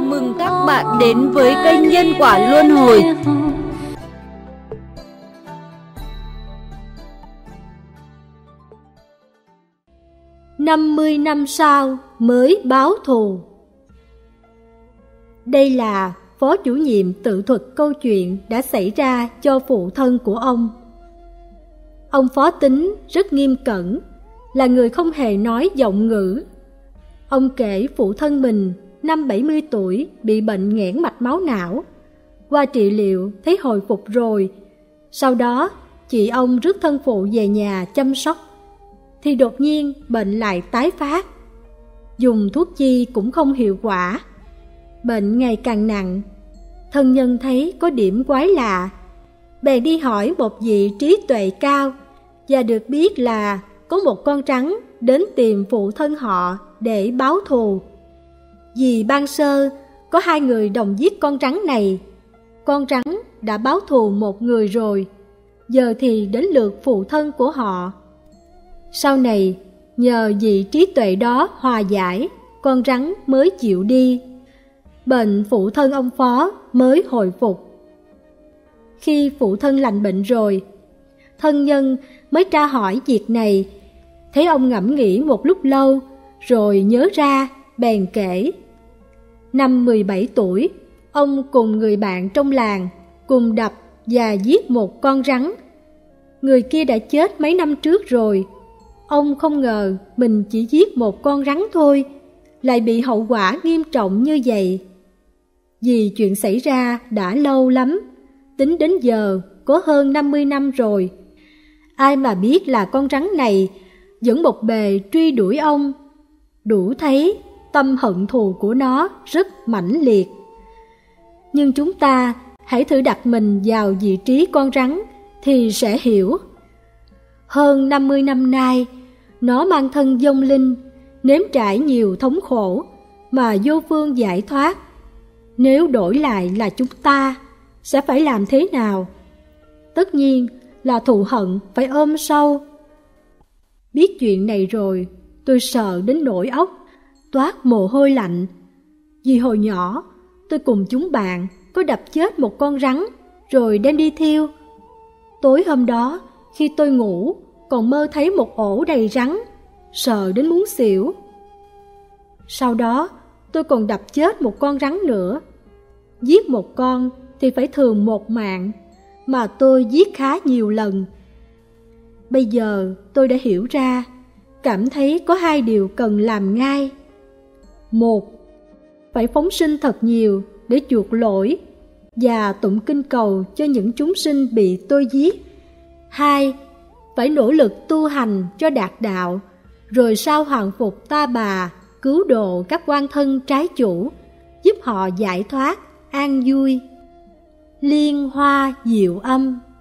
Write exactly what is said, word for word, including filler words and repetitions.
mừng các bạn đến với kênh Nhân Quả Luân Hồi. năm mươi năm sau mới báo thù. Đây là phó chủ nhiệm tự thuật câu chuyện đã xảy ra cho phụ thân của ông. Ông Phó Tính rất nghiêm cẩn, là người không hề nói giọng ngữ. Ông kể phụ thân mình năm bảy mươi tuổi bị bệnh nghẽn mạch máu não. Qua trị liệu thấy hồi phục rồi. Sau đó chị ông rước thân phụ về nhà chăm sóc, thì đột nhiên bệnh lại tái phát. Dùng thuốc chi cũng không hiệu quả. Bệnh ngày càng nặng. Thân nhân thấy có điểm quái lạ, bèn đi hỏi một vị trí tuệ cao, và được biết là có một con rắn đến tìm phụ thân họ để báo thù. Vì ban sơ có hai người đồng giết con rắn này. Con rắn đã báo thù một người rồi, giờ thì đến lượt phụ thân của họ. Sau này nhờ vị trí tuệ đó hòa giải, con rắn mới chịu đi. Bệnh phụ thân ông Phó mới hồi phục. Khi phụ thân lành bệnh rồi, thân nhân mới tra hỏi việc này. Thấy ông ngẫm nghĩ một lúc lâu, rồi nhớ ra, bèn kể. Năm mười bảy tuổi, ông cùng người bạn trong làng cùng đập và giết một con rắn. Người kia đã chết mấy năm trước rồi. Ông không ngờ mình chỉ giết một con rắn thôi, lại bị hậu quả nghiêm trọng như vậy. Vì chuyện xảy ra đã lâu lắm, tính đến giờ có hơn năm mươi năm rồi. Ai mà biết là con rắn này vẫn một bề truy đuổi ông. Đủ thấy tâm hận thù của nó rất mãnh liệt. Nhưng chúng ta hãy thử đặt mình vào vị trí con rắn thì sẽ hiểu. Hơn năm mươi năm nay, nó mang thân vong linh, nếm trải nhiều thống khổ mà vô phương giải thoát. Nếu đổi lại là chúng ta, sẽ phải làm thế nào? Tất nhiên là thù hận phải ôm sâu. Biết chuyện này rồi, tôi sợ đến nỗi óc toát mồ hôi lạnh. Vì hồi nhỏ, tôi cùng chúng bạn có đập chết một con rắn rồi đem đi thiêu. Tối hôm đó, khi tôi ngủ, còn mơ thấy một ổ đầy rắn, sợ đến muốn xỉu. Sau đó, tôi còn đập chết một con rắn nữa. Giết một con thì phải thường một mạng, mà tôi giết khá nhiều lần. Bây giờ tôi đã hiểu ra, cảm thấy có hai điều cần làm ngay. Một, phải phóng sinh thật nhiều để chuộc lỗi và tụng kinh cầu cho những chúng sinh bị tôi giết. Hai, phải nỗ lực tu hành cho đạt đạo, rồi sao hoàn phục ta bà, cứu độ các oan thân trái chủ, giúp họ giải thoát, an vui. Liên Hoa Diệu Âm.